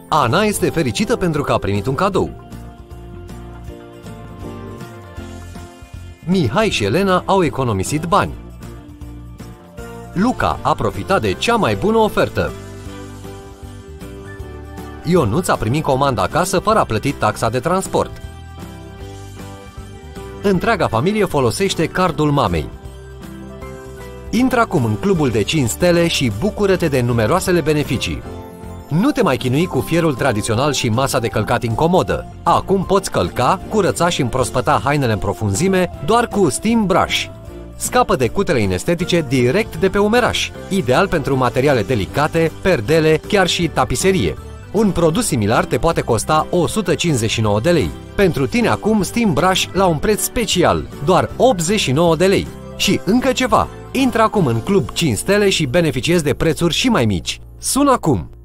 Ana este fericită pentru că a primit un cadou. Mihai și Elena au economisit bani. Luca a profitat de cea mai bună ofertă. Ionuț a primit comanda acasă fără a plăti taxa de transport. Întreaga familie folosește cardul mamei. Intră acum în clubul de 5 stele și bucură-te de numeroasele beneficii. Nu te mai chinui cu fierul tradițional și masa de călcat incomodă. Acum poți călca, curăța și împrospăta hainele în profunzime doar cu Steam Brush. Scapă de cutele inestetice direct de pe umeraș, ideal pentru materiale delicate, perdele, chiar și tapiserie. Un produs similar te poate costa 159 de lei. Pentru tine acum Steam Brush la un preț special, doar 89 de lei. Și încă ceva, intră acum în Club 5 Stele și beneficiezi de prețuri și mai mici. Sună acum!